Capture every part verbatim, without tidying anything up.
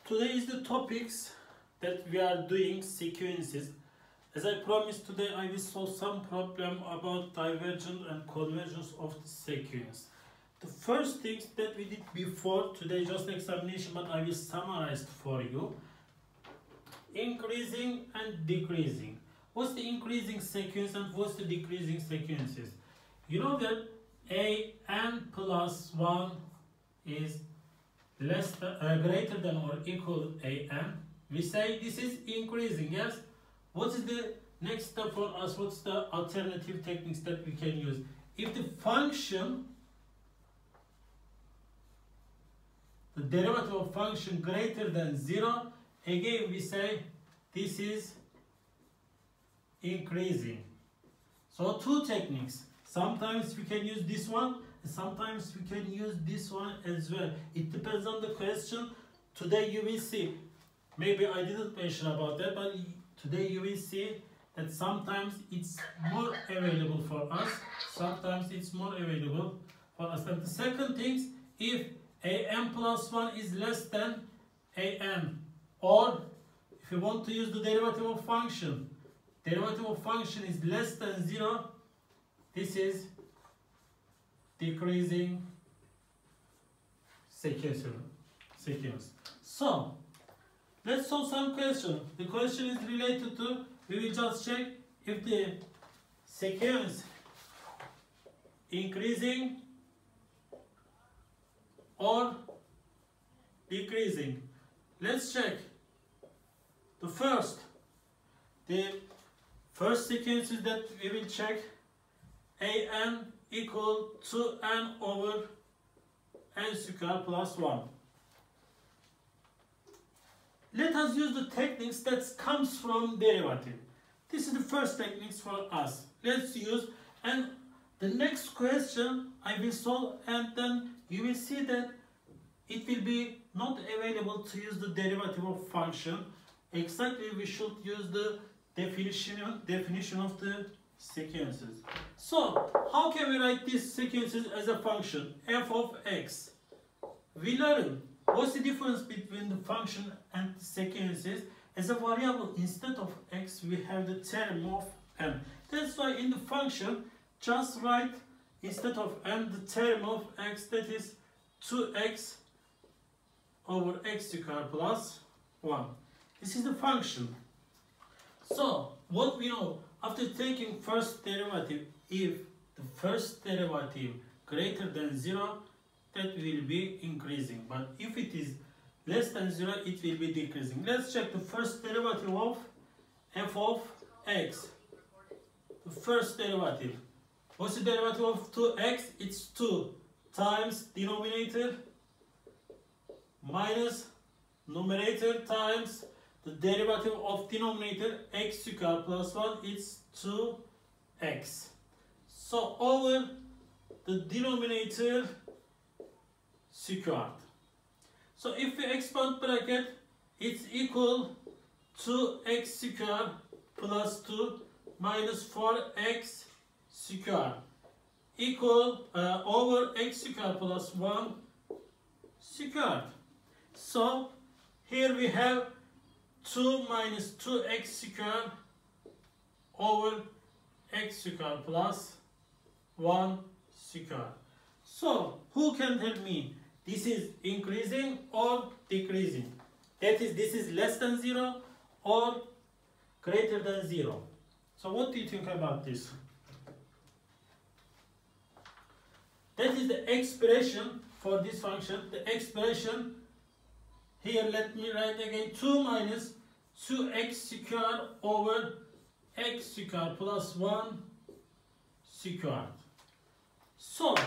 Today is the topics that we are doing sequences. As I promised, today I will solve some problem about divergence and convergence of the sequence. The first things that we did before, today just examination, but I will summarize for you. Increasing and decreasing. What's the increasing sequence and what's the decreasing sequences? You know that a n plus one is less than, uh, greater than or equal a n. We say this is increasing, yes? What is the next step for us? What's the alternative techniques that we can use? If the function, the derivative of function greater than zero, again we say this is increasing. So two techniques. Sometimes we can use this one, and sometimes we can use this one as well. It depends on the question. Today you will see, maybe I didn't mention about that, but today you will see that sometimes it's more available for us, sometimes it's more available for us. And the second thing, if a n plus one is less than a n, or if you want to use the derivative of function, derivative of function is less than zero, this is decreasing sequence. sequence. So, let's solve some question. The question is related to, we will just check if the sequence increasing or decreasing. Let's check. The first, the first sequences that we will check, a n equal to n over n square plus one. Let us use the techniques that comes from derivative. This is the first techniques for us. Let's use, and the next question I will solve, and then you will see that it will be not available to use the derivative of function. Exactly, we should use the definition definition of the sequences. So, how can we write these sequences as a function? F of x. We learn what's the difference between the function and the sequences. As a variable, instead of x, we have the term of n. That's why in the function, just write instead of n the term of x, that is two x over x squared plus one. This is the function. So, what we know, after taking first derivative, if the first derivative greater than zero, that will be increasing. But if it is less than zero, it will be decreasing. Let's check the first derivative of f of x. The first derivative. What's the derivative of two x? It's two times denominator minus numerator times the derivative of denominator x squared plus one, it's two x. So over the denominator squared. So if we expand bracket, it's equal to x squared plus two minus four x squared equal uh, over x squared plus one squared. So here we have two minus two x squared over x squared plus one squared. So, who can tell me this is increasing or decreasing? That is, this is less than zero or greater than zero. So, what do you think about this? That is the expression for this function. The expression here, let me write again, two minus two x squared over x squared plus one squared. So,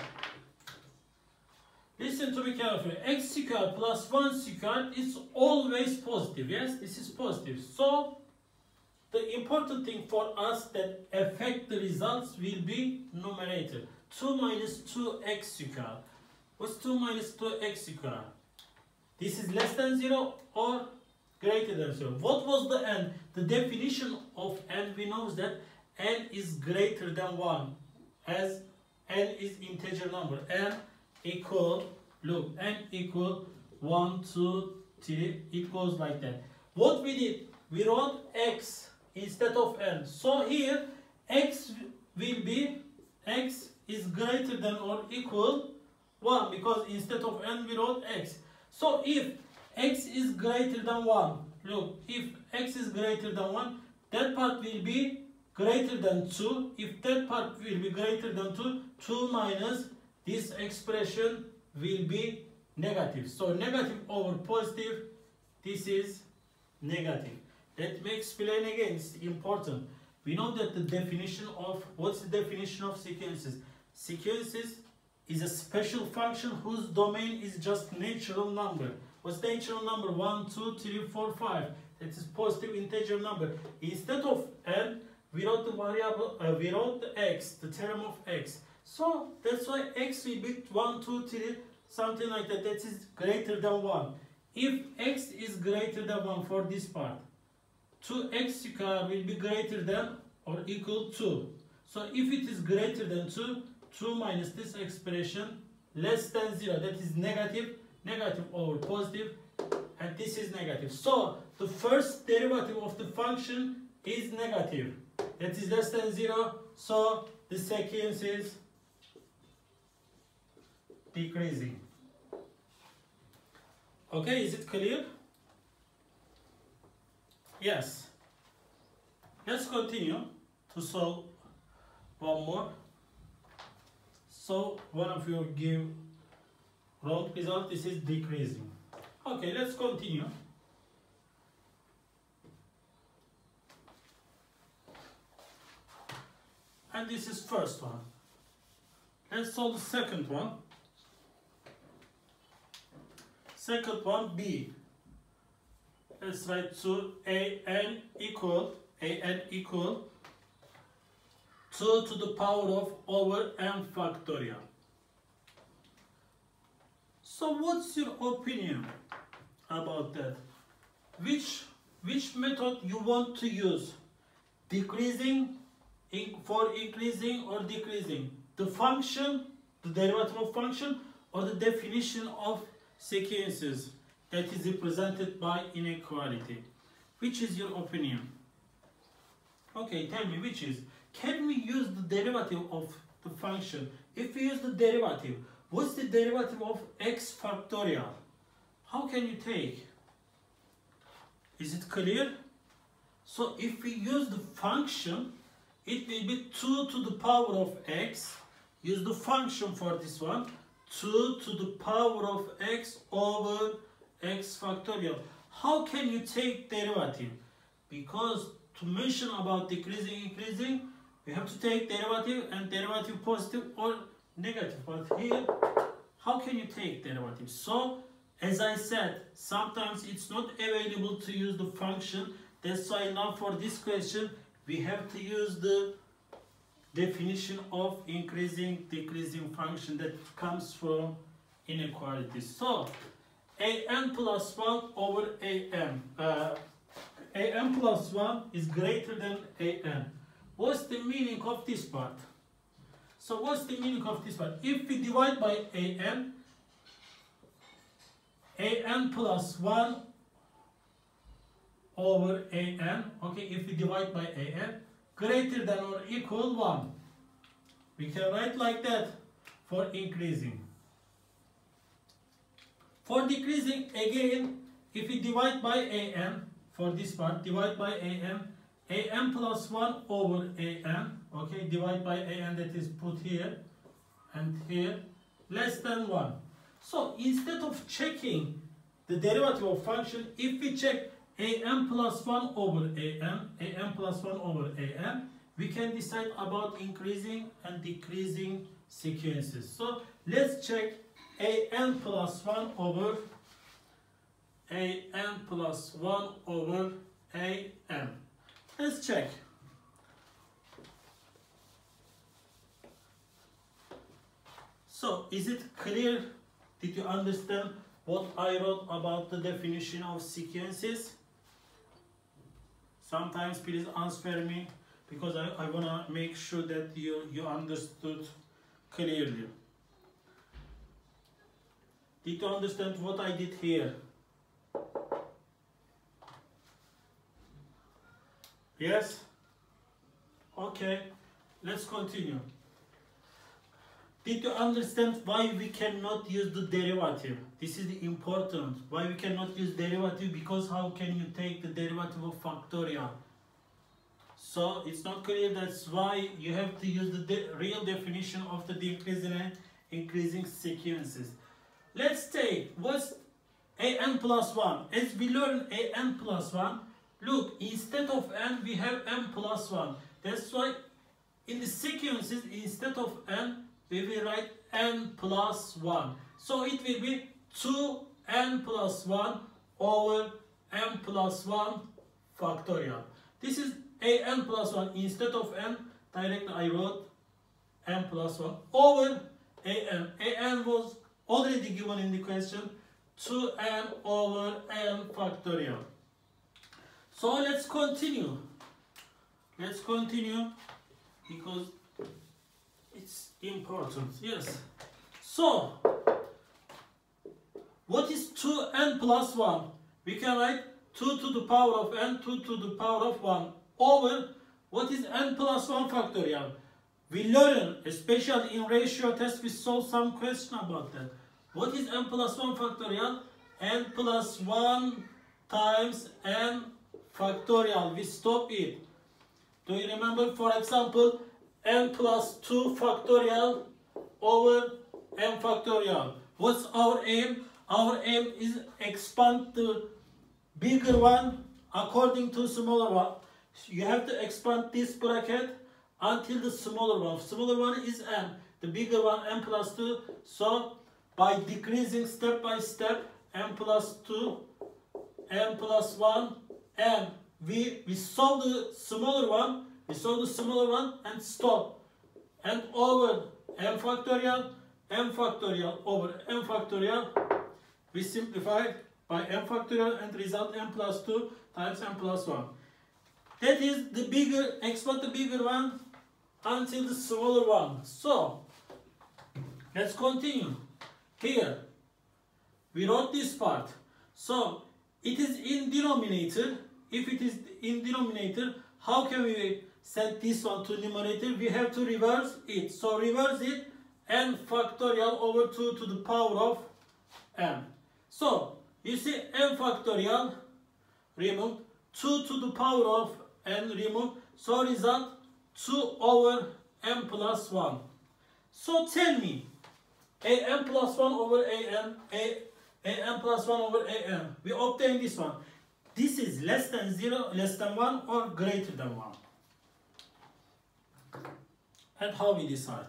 listen to me carefully. X squared plus one squared is always positive, yes? This is positive. So, the important thing for us that affect the results will be numerator. two minus two x squared. What's two minus two x squared? This is less than zero or greater than zero. What was the n? The definition of n, we know that n is greater than one, as n is integer number. N equal, look, n equal one, two, three, it goes like that. What we did, we wrote x instead of n. So here x will be, x is greater than or equal one, because instead of n we wrote x. So if x is greater than one, look, if x is greater than one, that part will be greater than two. If that part will be greater than two, two minus this expression will be negative. So negative over positive, this is negative. Let me explain again, it's important. We know that the definition of, what's the definition of sequences? Sequences is a special function whose domain is just natural number. What's natural number? one, two, three, four, five. That is positive integer number. Instead of n, we wrote the variable, uh, we wrote the x, the term of x. So that's why x will be one, two, three, something like that. That is greater than one. If x is greater than one for this part, two x squared will be greater than or equal to. So if it is greater than two, two minus this expression less than zero, that is negative, negative over positive, and this is negative. So the first derivative of the function is negative. That is less than zero, so the sequence is decreasing. Okay, is it clear? Yes. Let's continue to solve one more. So one of you give wrong result, this is decreasing. Okay, let's continue. And this is first one. Let's solve the second one. Second one, B. Let's write to a n equal, a n equal two to the power of over n factorial. So what's your opinion about that? Which, which method you want to use? Decreasing in, for increasing or decreasing? The function, the derivative of function, or the definition of sequences that is represented by inequality? Which is your opinion? Okay, tell me which is. Can we use the derivative of the function? If we use the derivative, what's the derivative of x factorial? How can you take? Is it clear? So if we use the function, it will be two to the power of x. Use the function for this one. two to the power of x over x factorial. How can you take derivative? Because to mention about decreasing, increasing, we have to take derivative, and derivative positive or negative. But here, how can you take derivative? So, as I said, sometimes it's not available to use the function. That's why now for this question, we have to use the definition of increasing, decreasing function that comes from inequality. So, a n plus one over a n. Uh, a n plus one is greater than a n. What's the meaning of this part? So what's the meaning of this part? If we divide by a n, a n plus one over a n, okay, if we divide by a n, greater than or equal one. We can write like that for increasing. For decreasing, again, if we divide by a n, for this part, divide by a n, a n plus one over a n, okay, divide by a n, that is put here and here, less than one. So instead of checking the derivative of function, if we check a n plus one over a n, a n plus one over a n, we can decide about increasing and decreasing sequences. So let's check a n plus one over a n plus one over a n. Let's check. So is it clear? Did you understand what I wrote about the definition of sequences? Sometimes please answer me, because I, I want to make sure that you, you understood clearly. Did you understand what I did here? Yes? Okay, let's continue. Did you understand why we cannot use the derivative? This is the important. Why we cannot use derivative? Because how can you take the derivative of factorial? So it's not clear. That's why you have to use the de real definition of the decreasing and increasing sequences. Let's take what's an plus one. As we learn an plus one, look, instead of n we have n plus one. That's why in the sequences instead of n we will write n plus one. So it will be two n plus one over n plus one factorial. This is a n plus one. Instead of n, directly I wrote n plus one over a n. a n was already given in the question, two n over n factorial. So let's continue. Let's continue because it's important. Yes. So what is two n plus one? We can write two to the power of n, two to the power of one over what is n plus one factorial. We learn, especially in ratio test, we solve some question about that. What is n plus one factorial? N plus one times n factorial. We stop it. Do you remember, for example, n plus two factorial over n factorial? What's our aim? Our aim is expand the bigger one according to smaller one. You have to expand this bracket until the smaller one. Smaller one is n. The bigger one, n plus two. So by decreasing step by step, n plus two, n plus one, and we, we solve the smaller one, we solve the smaller one and stop. And over n factorial, n factorial over n factorial, we simplify by n factorial and result n plus two times n plus one. That is the bigger, expand the bigger one until the smaller one. So, let's continue. Here, we wrote this part. So, it is in denominator. If it is in denominator, how can we set this one to numerator? We have to reverse it. So, reverse it, n factorial over two to the power of n. So, you see n factorial removed, two to the power of n removed. So, result two over n plus one. So, tell me, a n plus one over a n, a, a n plus one over a n. We obtain this one. This is less than zero, less than one, or greater than one. And how we decide?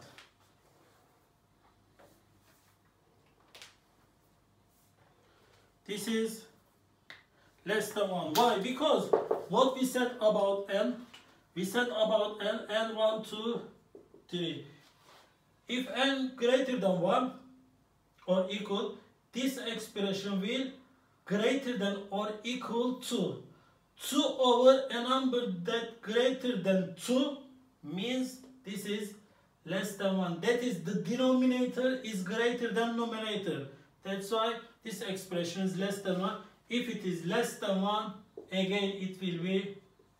This is less than one. Why? Because what we said about n, we said about n, n one, two, three. If n greater than one or equal, this expression will greater than or equal to two over a number that greater than two means this is less than one. That is, the denominator is greater than numerator. That's why this expression is less than one. If it is less than one, again it will be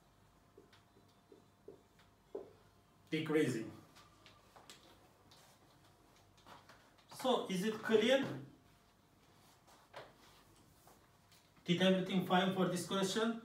decreasing. So, is it clear? Did everything fine for this question?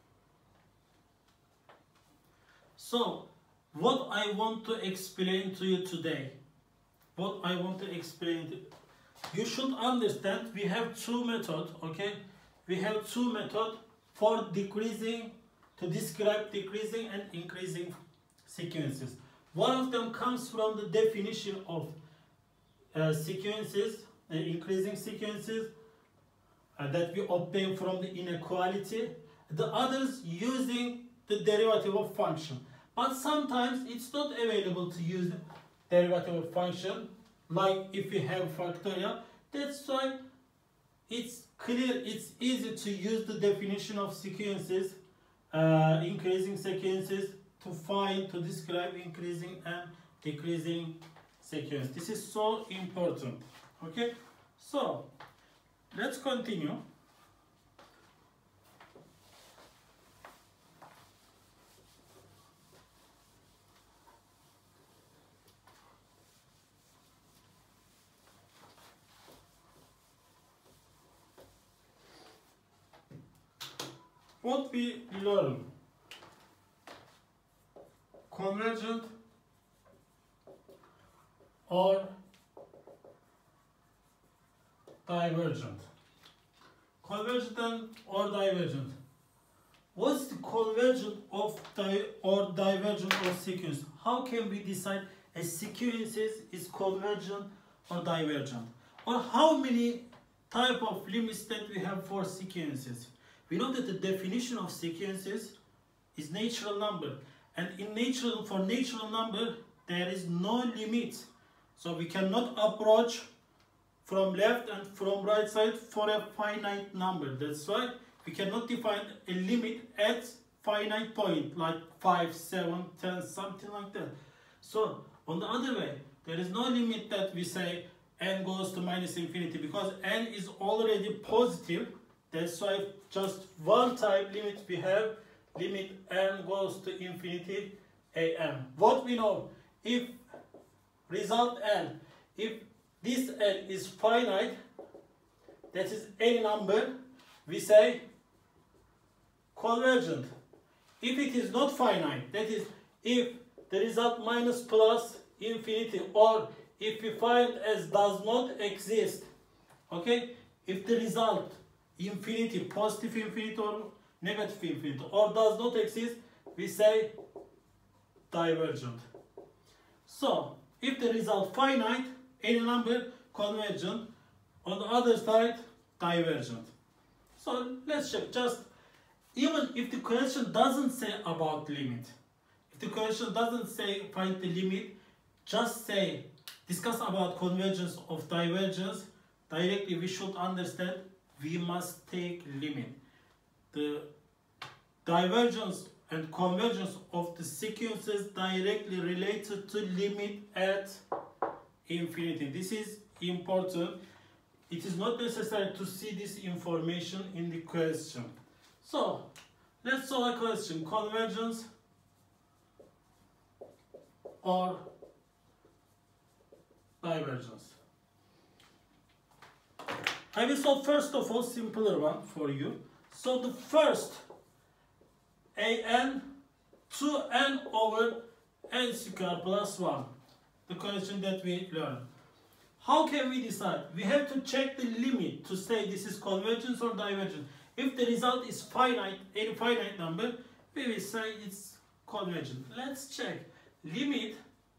So, what I want to explain to you today, what I want to explain to you, you should understand we have two methods, okay? We have two methods for decreasing, to describe decreasing and increasing sequences. One of them comes from the definition of uh, sequences, uh, increasing sequences uh, that we obtain from the inequality. The others using the derivative of function. But sometimes it's not available to use derivative of function, like if we have factorial. That's why it's clear, it's easy to use the definition of sequences, uh, increasing sequences, to find, to describe increasing and decreasing sequence. This is so important. Okay, so let's continue. what we learn? Convergent or divergent? Convergent or divergent? What's the convergent of di or divergent of sequence? How can we decide a sequence is convergent or divergent? Or how many type of limits that we have for sequences? We know that the definition of sequences is natural number, and in natural for natural number there is no limit, so we cannot approach from left and from right side for a finite number. That's why we cannot define a limit at finite point like five, seven, ten, something like that. So on the other way, there is no limit that we say n goes to minus infinity, because n is already positive. That's why just one type limit we have, limit n goes to infinity am. What we know, if result n, if this n is finite, that is any number, we say convergent. If it is not finite, that is if the result minus plus infinity, or if we find as does not exist, okay, if the result infinity, positive infinity or negative infinity, or does not exist, we say divergent. So if the result finite, any number, convergent, on the other side divergent. So let's check. Just even if the question doesn't say about limit, if the question doesn't say find the limit, just say discuss about convergence of divergence, directly we should understand we must take limit. The divergence and convergence of the sequences directly related to limit at infinity. This is important. It is not necessary to see this information in the question. So let's solve a question: convergence or divergence. I will solve first of all simpler one for you. So the first an two n over n squared plus one, the question that we learned. How can we decide? We have to check the limit to say this is convergence or divergence. If the result is finite, any finite number, we will say it's convergent. Let's check. Limit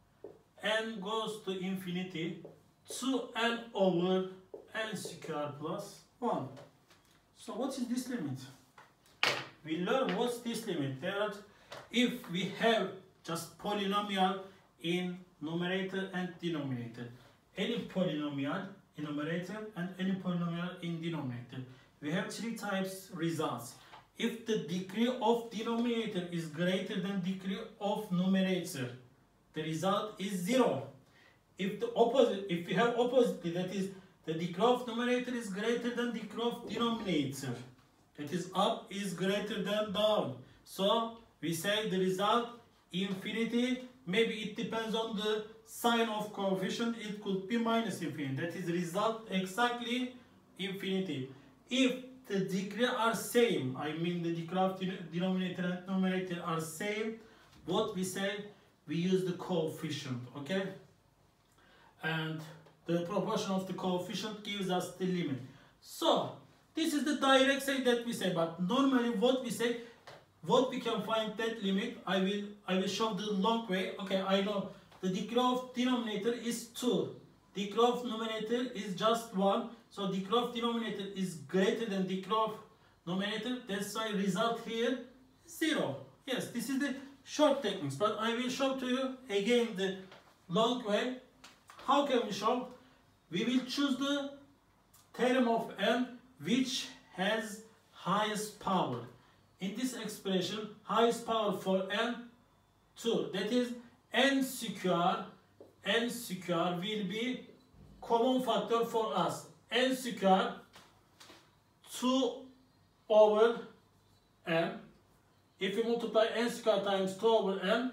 n goes to infinity, two n over n squared plus one. So what is this limit? We learn what's this limit. That if we have just polynomial in numerator and denominator, any polynomial in numerator and any polynomial in denominator, we have three types results. If the degree of denominator is greater than degree of numerator, the result is zero. If the opposite, if we have opposite, that is the degree of numerator is greater than degree of denominator, that is up is greater than down, so we say the result infinity. Maybe it depends on the sign of coefficient, it could be minus infinity, that is result exactly infinity. If the degree are same, I mean the degree of denominator and numerator are same, what we say, we use the coefficient, okay? And the proportion of the coefficient gives us the limit. So this is the direct say that we say, but normally what we say, what we can find that limit, I will I will show the long way. Okay, I know the degree of denominator is two, degree of numerator is just one, so degree of denominator is greater than degree of numerator, that's why result here zero. Yes, this is the short techniques, but I will show to you again the long way. How can we show? We will choose the theorem of n which has highest power. In this expression, highest power for n, two. That is n square, n square will be common factor for us. N square, two over n. If we multiply n square times two over n,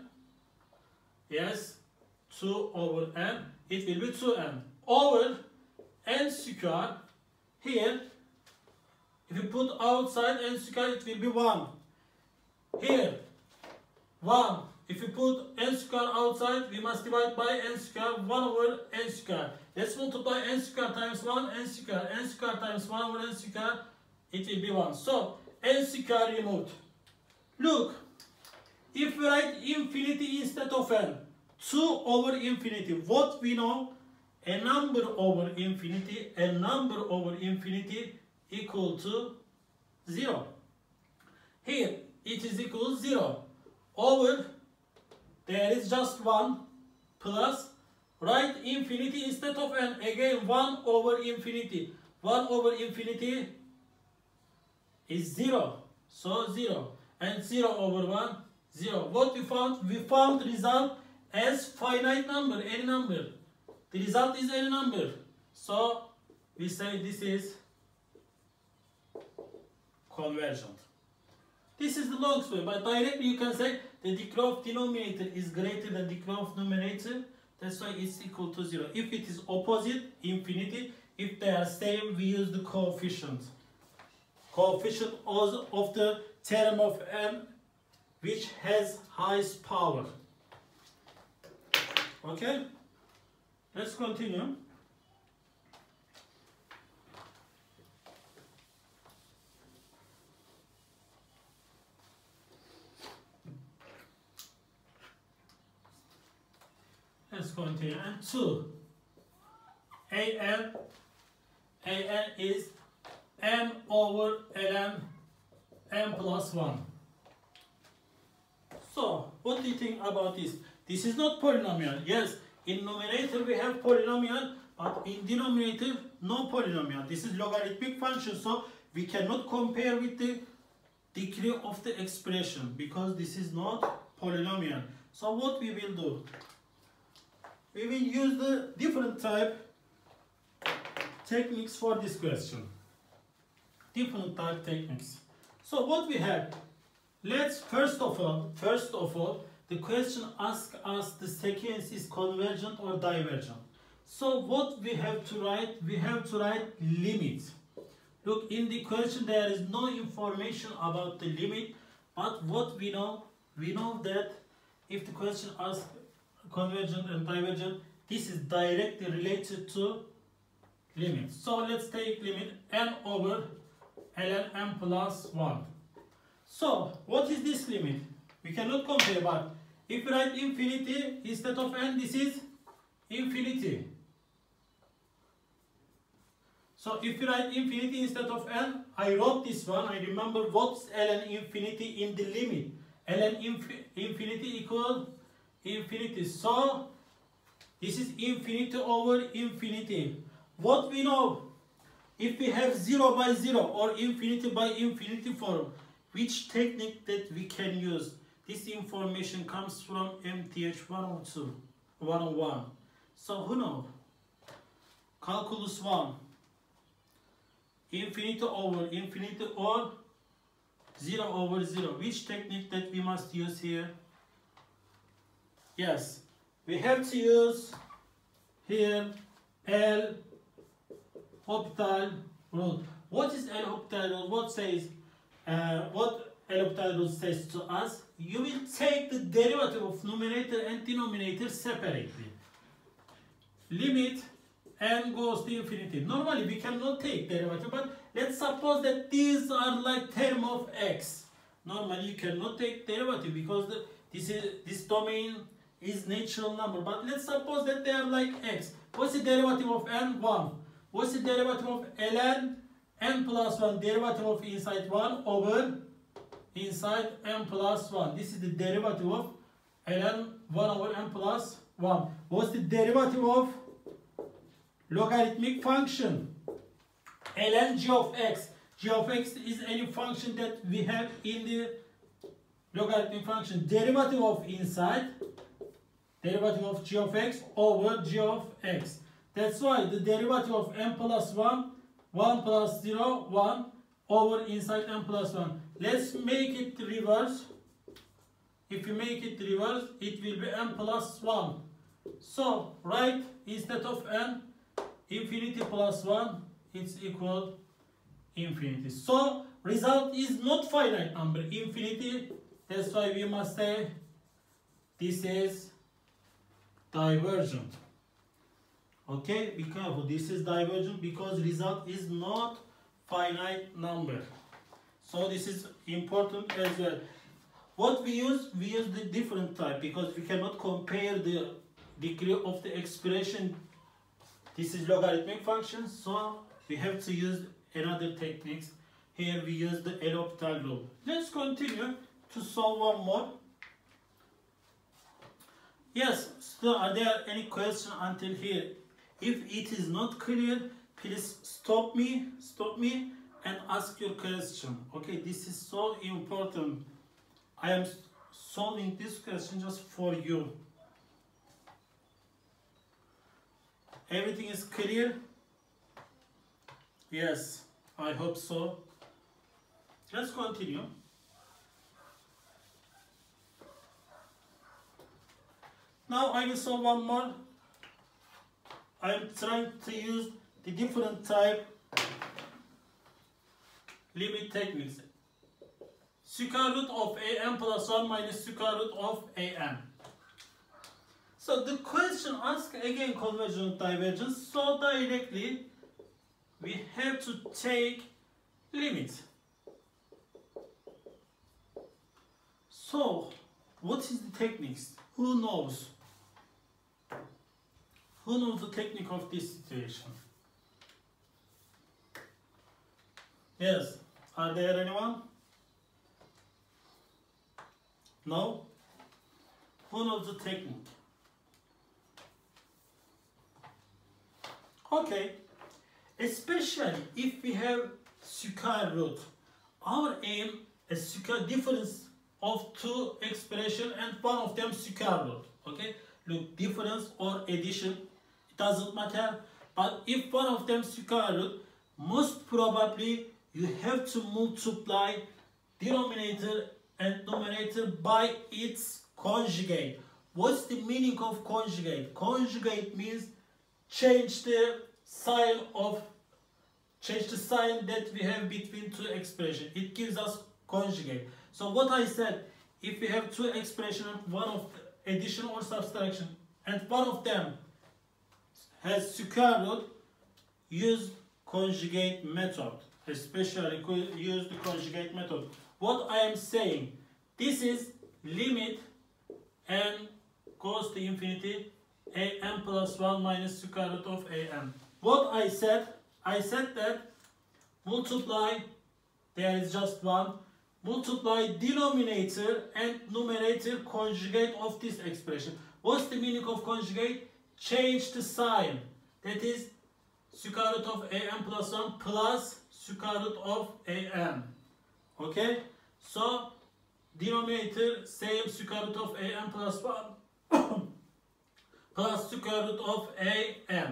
yes, two over n, it will be two n. Over n square, here, If you put outside n square, it will be one. Here, one. If you put n square outside, we must divide by n square, one over n square. Let's multiply n square times one, n square, n square times one over n square, it will be one. So, n square removed. Look, if we write infinity instead of n, two over infinity, what we know? A number over infinity, a number over infinity equal to zero. Here, it is equal to zero. Over, there is just one, plus, write infinity instead of n, again one over infinity. one over infinity is zero, so zero. And zero over one, zero. What we found? We found result as finite number, any number. The result is any number. So, we say this is convergent. This is the longest way, but directly you can say the degree of denominator is greater than the degree of numerator. That's why it's equal to zero. If it is opposite, infinity. If they are same, we use the coefficient. Coefficient of the theorem of n, which has highest power. Okay? Let's continue. Let's continue. And two. A n. A n is m over ln m plus one. So, what do you think about this? This is not polynomial. Yes, in numerator we have polynomial, but in denominator no polynomial. This is logarithmic function, so we cannot compare with the degree of the expression because this is not polynomial. So what we will do? We will use the different type techniques for this question. Different type techniques. So what we have? Let's first of all, first of all, the question asks us the sequence is convergent or divergent. So what we have to write? We have to write limit. Look, in the question there is no information about the limit, but what we know, we know that if the question asks convergent and divergent, this is directly related to limit. So let's take limit n over ln m plus one. So what is this limit? We cannot compare, but if we write infinity instead of n, this is infinity. So if you write infinity instead of n, I wrote this one. I remember what's ln infinity in the limit. ln inf infinity equal infinity. So this is infinity over infinity. What we know, if we have zero by zero or infinity by infinity form, which technique that we can use? This information comes from M T H one oh two, one oh one. So who knows? Calculus one. Infinity over infinity or zero over zero. Which technique that we must use here? Yes, we have to use here L Hopital rule. What is L Hopital rule? What says? Uh, what L Hopital rule says to us? You will take the derivative of numerator and denominator separately. Limit n goes to infinity. Normally we cannot take derivative, but let's suppose that these are like term of x. Normally you cannot take derivative because the, this is this domain is natural number. But let's suppose that they are like x. What's the derivative of n? one. What's the derivative of ln? n plus one. Derivative of inside one over inside n plus one. This is the derivative of ln one over n plus one. What's the derivative of logarithmic function? Ln g of x. G of x is any function that we have in the logarithmic function. Derivative of inside, derivative of g of x over g of x. That's why the derivative of n plus one, one plus zero, one over inside n plus one. Let's make it reverse. If you make it reverse, it will be n plus one. So, write instead of n, infinity plus one, it's equal infinity. So result is not finite number, infinity. That's why we must say this is divergent. Okay, be careful. This is divergent because result is not finite number. So this is important as well. What we use, we use the different type because we cannot compare the degree of the expression. This is logarithmic function, so we have to use another techniques. Here we use the L'Hopital rule. Let's continue to solve one more. Yes, still are there any questions until here? If it is not clear, please stop me, stop me and ask your question. Okay, this is so important. I am solving this question just for you. Everything is clear? Yes, I hope so. Let's continue. Now I will solve one more. I am trying to use the different type limit techniques. Square root of an plus one minus square root of an. So the question asks again convergence divergence. So directly we have to take limits. So what is the techniques? Who knows? Who knows the technique of this situation? Yes. Are there anyone? No? Who knows the technique? Okay. Especially if we have square root. Our aim is square difference of two expression and one of them square root. Okay? Look, difference or addition, it doesn't matter. But if one of them square root, most probably you have to multiply denominator and numerator by its conjugate. What's the meaning of conjugate? Conjugate means change the sign of change the sign that we have between two expressions. It gives us conjugate. So what I said, if we have two expressions, one of addition or subtraction, and one of them has square root, use conjugate method. Especially use the conjugate method. What I am saying, this is limit n goes to infinity an plus one minus square root of an. What I said, I said that multiply, there is just one, multiply denominator and numerator conjugate of this expression. What's the meaning of conjugate? Change the sign. That is square root of an plus one plus square root of an. Okay? So, denominator same square root of an plus one plus square root of an.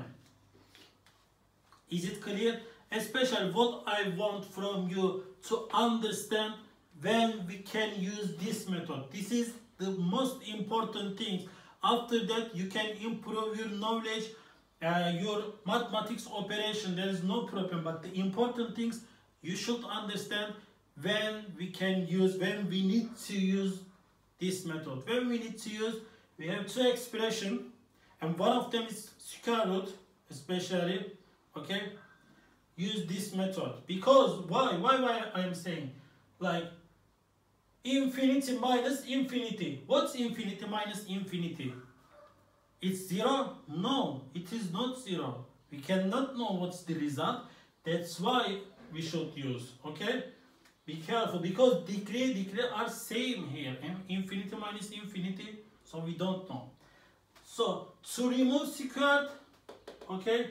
Is it clear? Especially what I want from you to understand when we can use this method. This is the most important thing. After that, you can improve your knowledge, uh, your mathematics operation. There is no problem. But the important things you should understand when we can use, when we need to use this method. When we need to use, we have two expressions, and one of them is square root, especially. Okay, use this method because why? Why? Why I am saying like infinity minus infinity. What's infinity minus infinity? It's zero? No, it is not zero. We cannot know what's the result. That's why we should use. Okay, be careful because degree degree are same here. And infinity minus infinity, so we don't know. So to remove squared, okay,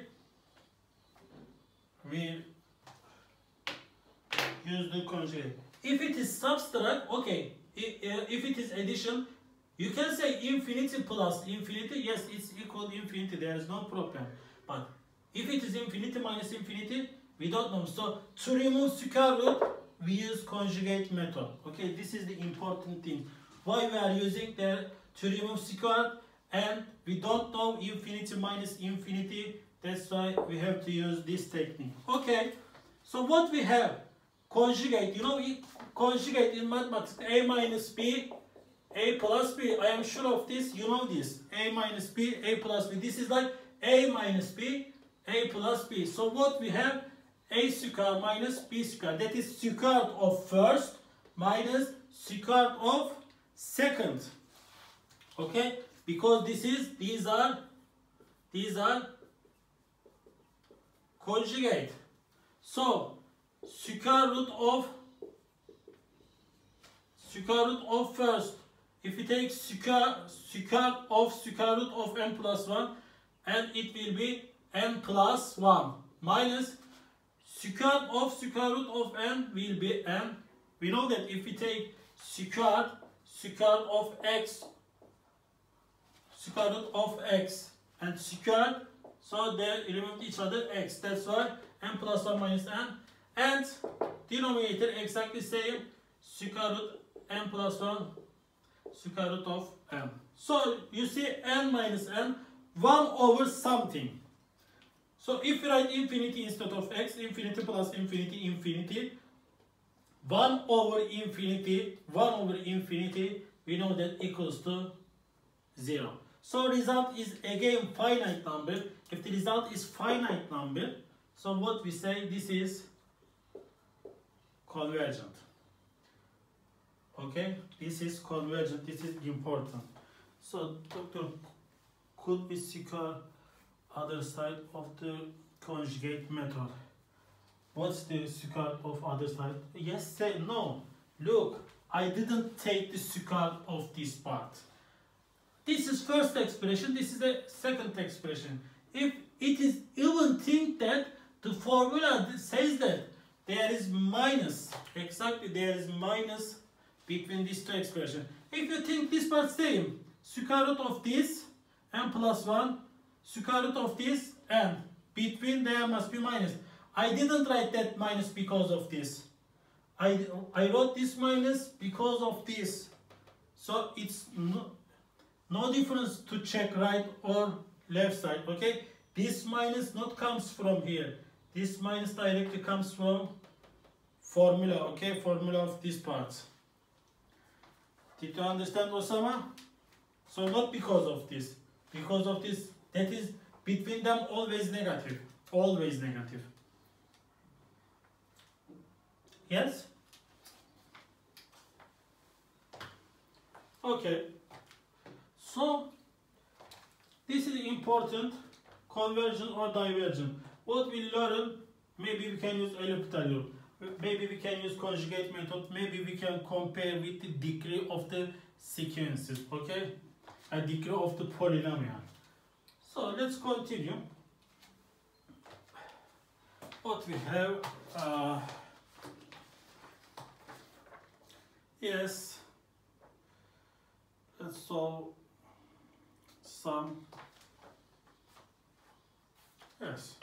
we use the conjugate. If it is subtract, okay, if it is addition, you can say infinity plus infinity. Yes, it's equal infinity, there is no problem. But if it is infinity minus infinity, we don't know. So to remove square root, we use conjugate method. Okay, this is the important thing. Why we are using the to remove square, and we don't know infinity minus infinity. That's why we have to use this technique. Okay, So what we have? Conjugate. You know, we conjugate in mathematics. A minus B, A plus B. I am sure of this. You know this. A minus B, A plus B. This is like A minus B, A plus B. So what we have? A square minus B square. That is square root of first minus square root of second. Okay? Because this is, these are, these are conjugate. So, square root of, square root of first. If we take square, square of square root of n plus one, and it will be n plus one minus square root of square root of n will be n. We know that if we take square, square root of x, square root of x and square, so they remove each other x. That's why n plus one minus n, and denominator exactly same, square root n plus one square root of n. So you see n minus n, one over something. So if you write infinity instead of x, infinity plus infinity, infinity, one over infinity, one over infinity, we know that equals to zero. So result is again finite number. If the result is finite number, so what we say, this is convergent. Okay, this is convergent, this is important. So doctor, could we secure other side of the conjugate method? What's the square of other side? Yes, say no. Look, I didn't take the square of this part. This is first expression, this is the second expression. If it is even think that the formula says that there is minus, exactly there is minus between these two expressions. If you think this part same, square root of this, n plus one, square root of this, and between there must be minus. I didn't write that minus because of this. I, I wrote this minus because of this. So it's no, no difference to check right or left side, okay? This minus not comes from here. This minus directly comes from formula, okay? Formula of this part. Did you understand, Osama? So not because of this. Because of this, that is between them always negative. Always negative. Yes? Okay. So, this is important, convergent or divergent. What we learn, maybe we can use L'Hopital rule. Maybe we can use conjugate method. Maybe we can compare with the degree of the sequences. Okay? A degree of the polynomial. So, let's continue. What we have... Uh, Yes, let's solve some, yes.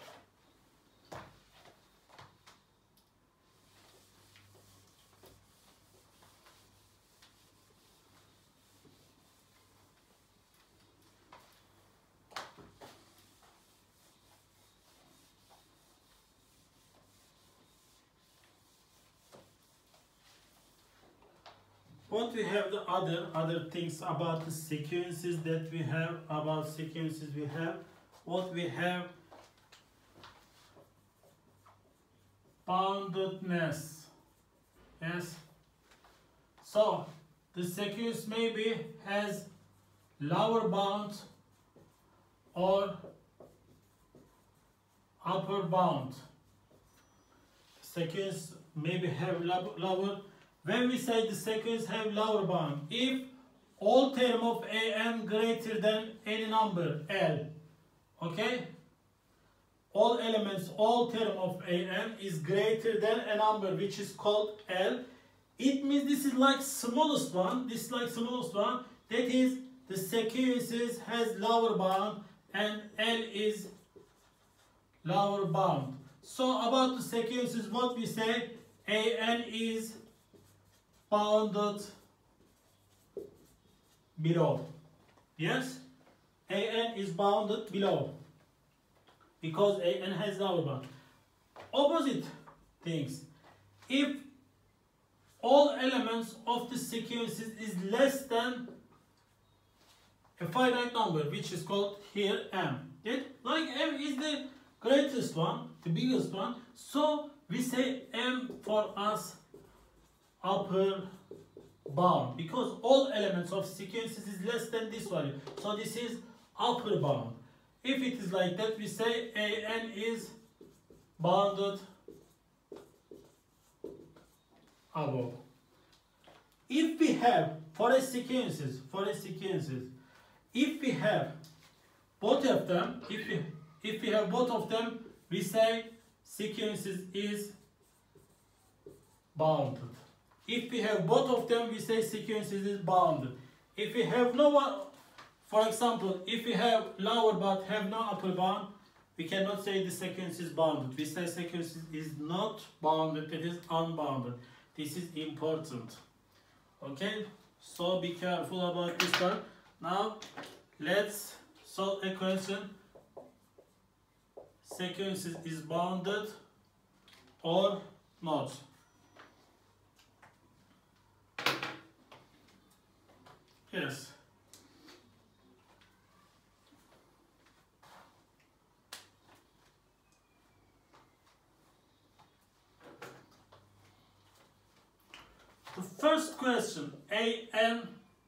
What we have the other other things about the sequences that we have, about sequences we have, what we have, boundedness. Yes. So the sequence maybe has lower bound or upper bound. Sequence maybe have lower. When we say the sequence have lower bound, if all term of a n greater than any number L, okay? All elements, all term of a n is greater than a number which is called L. It means this is like smallest one, this is like smallest one, that is the sequences has lower bound and L is lower bound. So about the sequences, what we say, a n is bounded below. Yes? A n is bounded below. Because a n has lower bound. Opposite. things. If all elements of the sequences is less than a finite number, which is called here m. Okay? Like m is the greatest one, the biggest one, so we say m for us upper bound, because all elements of sequences is less than this value, so this is upper bound. If it is like that, we say an is bounded above. If we have for a sequences, for a sequences, if we have both of them, if we if we have both of them, we say sequences is bounded. If we have both of them, we say sequences is bounded. If we have no one, for example, if we have lower bound, have no upper bound, we cannot say the sequence is bounded. We say sequence is not bounded, it is unbounded. This is important. Okay, so be careful about this one. Now, let's solve a question. Sequence is bounded or not? Yes. The first question, a n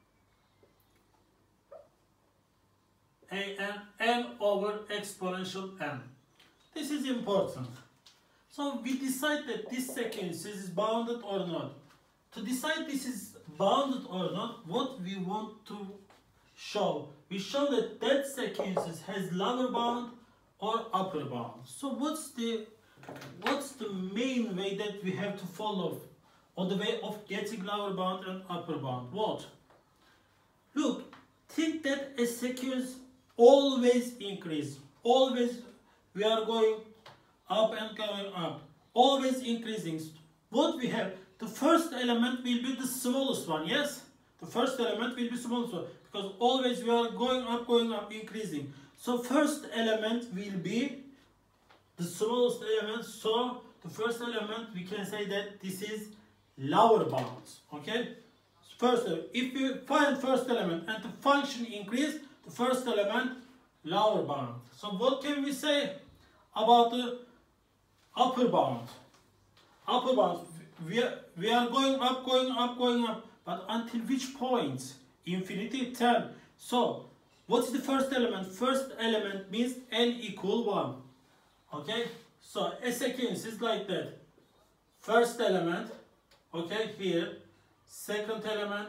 a n n over exponential n. This is important. So we decide that this sequence is bounded or not. To decide this is bounded or not, what we want to show, we show that that sequence has lower bound or upper bound. So what's the what's the main way that we have to follow, or the way of getting lower bound and upper bound? What? Look, think that a sequence always increase. Always we are going up and going up. Always increasing. What we have? The first element will be the smallest one, yes? The first element will be smallest one, because always we are going up, going up, increasing. So first element will be the smallest element, so the first element we can say that this is lower bounds, okay? First, if you find first element and the function increase, the first element lower bound. So what can we say about the upper bound? Upper bound, we are, we are going up, going up, going up, but until which point? Infinity, ten. So what's the first element? First element means n equal one. Okay, so a sequence is like that. First element, okay, here, second element,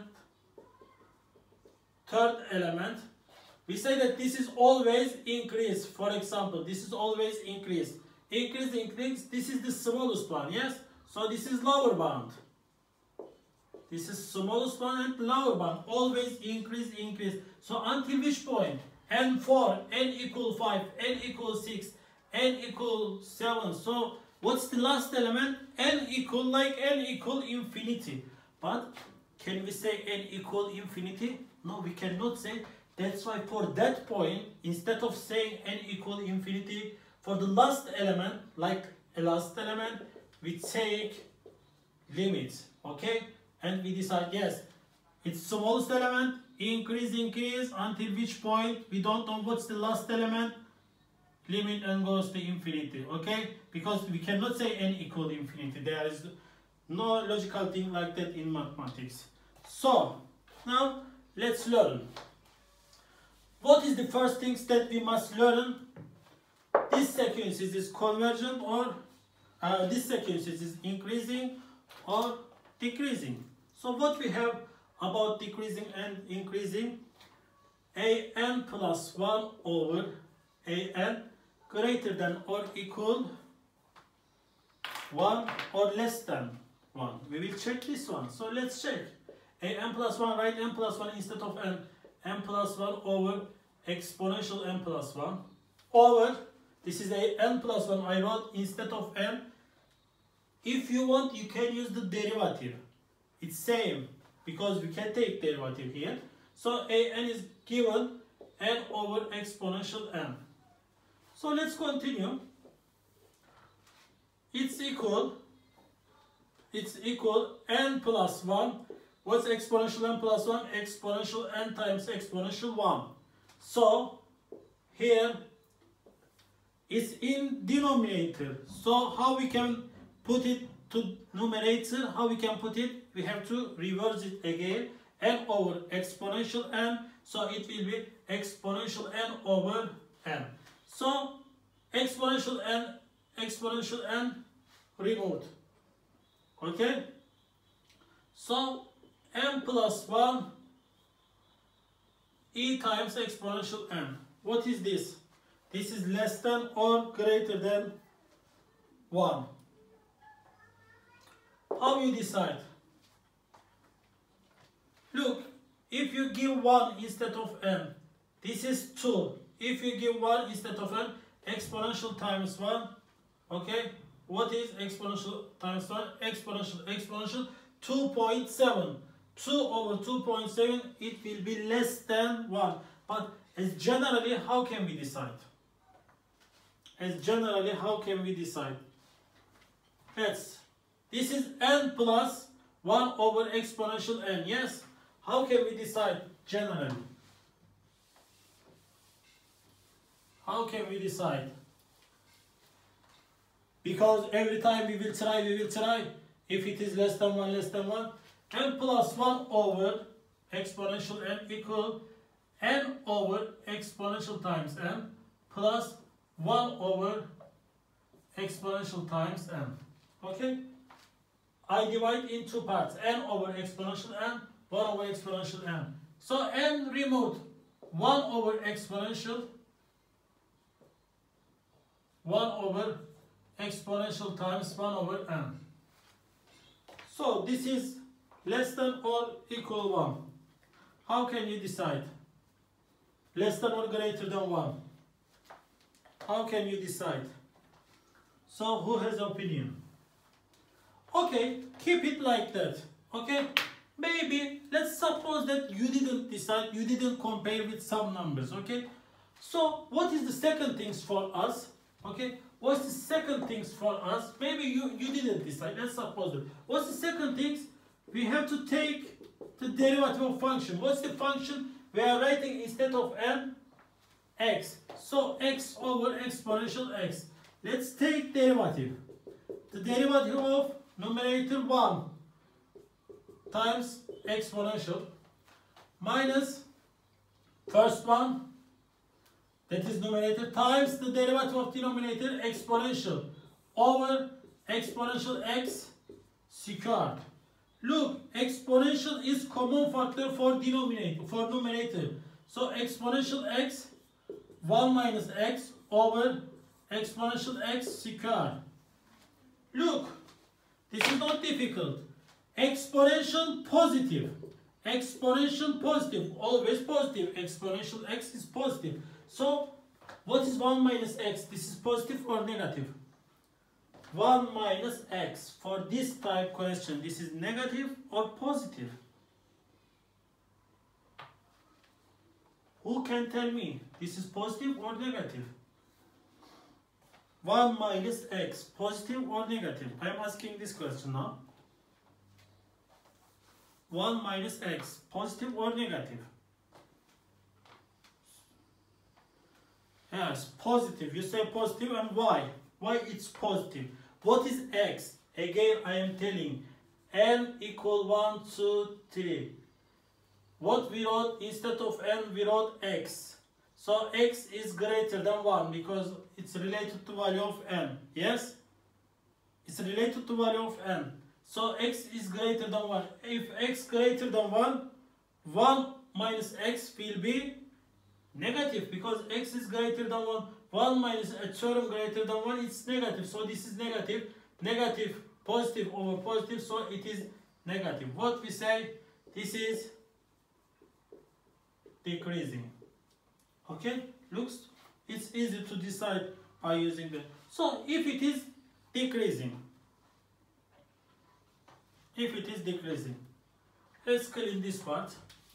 third element. We say that this is always increase. For example, this is always increase. Increase, increase, this is the smallest one, yes? So this is lower bound. This is smallest one and lower bound. Always increase, increase. So until which point? n four, n equal five, n equal six, n equal seven. So what's the last element? N equal like n equal infinity. But can we say n equal infinity? No, we cannot say. That's why for that point, instead of saying n equal infinity, for the last element, like a last element, we take limits, okay? And we decide, yes, it's smallest element, increase, increase, until which point, we don't know what's the last element, limit and goes to infinity, okay? Because we cannot say n equal infinity. There is no logical thing like that in mathematics. So, now, let's learn. What is the first things that we must learn? This sequence is convergent, or uh, this sequence is increasing or decreasing. So what we have about decreasing and increasing? A n plus one over a n greater than or equal one or less than one. We will check this one. So let's check. A n plus one, write n plus one instead of n. n plus one over exponential n plus one over, this is a n plus one, I wrote instead of n. If you want, you can use the derivative. It's same, because we can take derivative here. So a n is given n over exponential n. So let's continue. It's equal, it's equal n plus one. What's exponential n plus one? Exponential n times exponential one. So here it's in denominator. So how we can put it to numerator? How we can put it? We have to reverse it again. N over exponential n. So it will be exponential n over n. So exponential n, exponential n removed. Okay? So n plus one e times exponential n. What is this? This is less than or greater than one. How you decide? Look, if you give one instead of n, this is two. If you give one instead of n, exponential times one, okay? What is exponential times one? Exponential, exponential, two point seven. two over two point seven, it will be less than one. But as generally, how can we decide? As generally, how can we decide? Let's, this is n plus one over exponential n, yes? How can we decide generally? How can we decide? Because every time we will try, we will try. If it is less than one, less than one, n plus one over exponential n equal n over exponential times n plus one over exponential times n. Okay? I divide in two parts, n over exponential n, one over exponential n. So n removed, one over exponential, one over exponential times one over n. So this is less than or equal one. How can you decide? Less than or greater than one. How can you decide? So who has opinion? Okay, keep it like that. Okay, maybe let's suppose that you didn't decide, you didn't compare with some numbers. Okay, so what is the second things for us? Okay, what's the second things for us? Maybe you, you didn't decide, let's suppose it. What's the second things? We have to take the derivative of function. What's the function? We are writing instead of n, x. So x over exponential x. Let's take derivative. The derivative of numerator one times exponential minus first one, that is numerator, times the derivative of denominator exponential over exponential x squared. Look, exponential is common factor for denominator, for numerator. So exponential x, one minus x over exponential x squared. Look, this is not difficult. Exponential positive. Exponential positive, always positive. Exponential x is positive. So, what is one minus x? This is positive or negative? one minus x. For this type question, this is negative or positive? Who can tell me? This is positive or negative? one minus x, positive or negative? I am asking this question now. one minus x, positive or negative? Yes, positive. You say positive, and why? Why it's positive? What is x? Again, I am telling, n equal one, two, three. What we wrote, instead of n, we wrote x. So x is greater than one because it's related to value of n. Yes? It's related to value of n. So x is greater than one. If x greater than one, one minus x will be negative because x is greater than one. one minus a term greater than one, it's negative. So this is negative. Negative, positive over positive, so it is negative. What we say, this is decreasing. Okay? Looks, it's easy to decide by using the. So if it is decreasing, if it is decreasing, let's clean this part.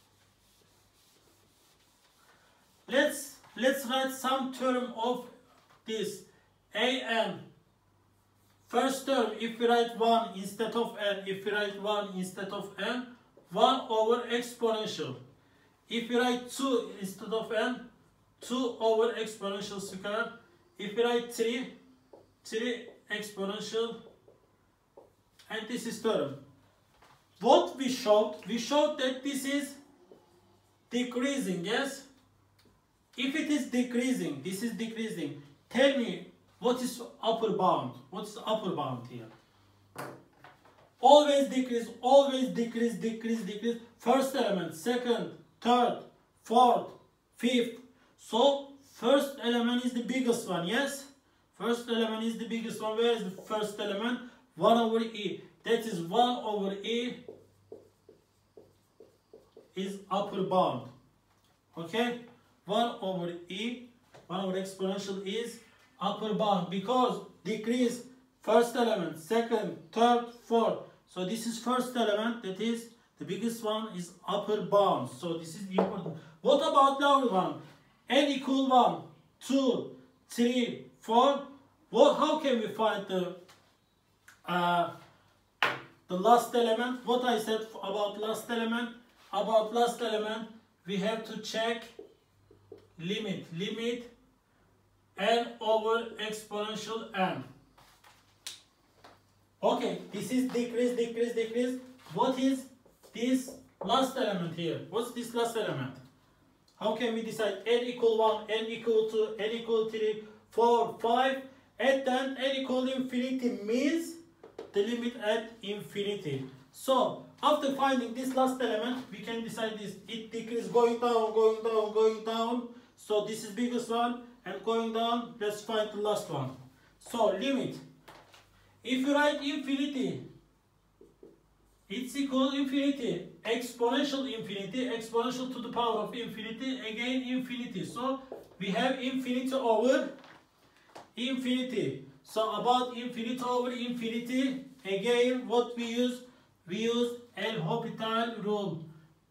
Let's let's write some term of this an First term, if we write one instead of n, if we write one instead of n, one over exponential. If we write two instead of n, two over exponential square. If we write three, three exponential, and this is term. What we showed, we showed that this is decreasing, yes? If it is decreasing, this is decreasing, tell me what is upper bound? What is upper bound here? Always decrease, always decrease, decrease, decrease. First element, second, third, fourth, fifth. So first element is the biggest one, yes? First element is the biggest one. Where is the first element? one over e. That is one over e is upper bound. Okay? one over e, one over exponential is upper bound because decrease first element, second, third, fourth. So this is first element, that is the biggest one is upper bound. So this is important. What about lower one? N equal one, two, three, four. What, how can we find the uh, the last element? What I said about last element? About last element, we have to check limit. Limit n over exponential n. Okay, this is decrease, decrease, decrease. What is this last element here? What's this last element? How can we decide? N equal one, n equal two, n equal three, four, five. At then n equal infinity means the limit at infinity. So after finding this last element, we can decide this. It decreases going down, going down, going down. So this is biggest one and going down. Let's find the last one. So limit. If you write infinity, it's equal infinity, exponential infinity, exponential to the power of infinity, again infinity. So we have infinity over infinity. So about infinity over infinity, again what we use? We use L'Hopital rule.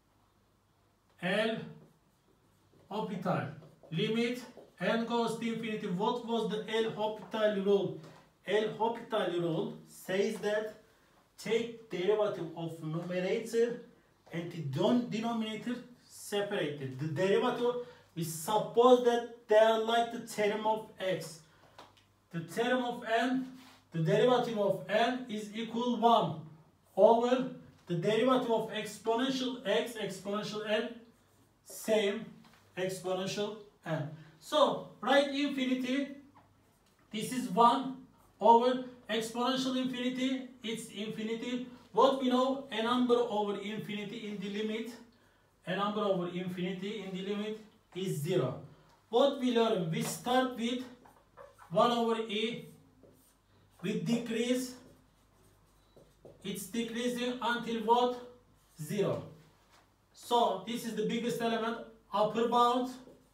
L'Hopital. Limit n goes to infinity. What was the L'Hopital rule? L'Hopital rule says that take derivative of numerator and the denominator separated. The derivative, we suppose that they are like the theorem of x. The theorem of n, the derivative of n is equal one over the derivative of exponential x, exponential n, same exponential n. So write infinity, this is one over exponential infinity, it's infinity. What we know, a number over infinity in the limit, a number over infinity in the limit is zero. What we learn, we start with one over e, with decrease, it's decreasing until what? Zero. So this is the biggest element, upper bound.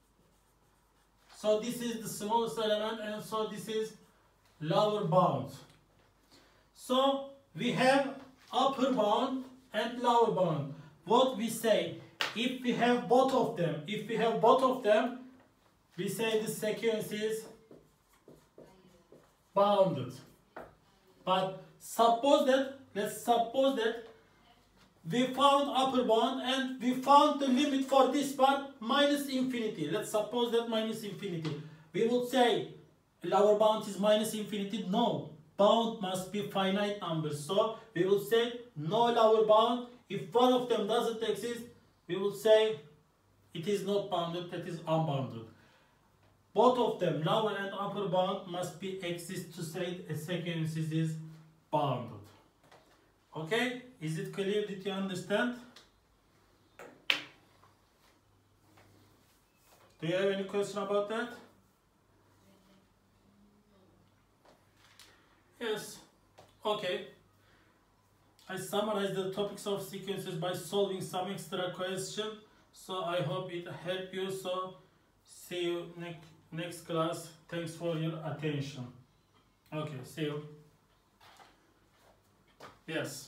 So this is the smallest element, and so this is lower bound. So we have upper bound and lower bound. What we say, if we have both of them, if we have both of them, we say the sequence is bounded. But suppose that, let's suppose that we found upper bound and we found the limit for this part minus infinity. Let's suppose that minus infinity. We would say lower bound is minus infinity. No, bound must be finite numbers. So we will say no lower bound. If one of them doesn't exist, we will say it is not bounded, that is unbounded. Both of them, lower and upper bound, must be exist to say a sequence is bounded. Okay, is it clear? Did you understand? Do you have any question about that? Yes. Okay. I summarized the topics of sequences by solving some extra question. So I hope it helped you. So see you next next class. Thanks for your attention. Okay, see you. Yes.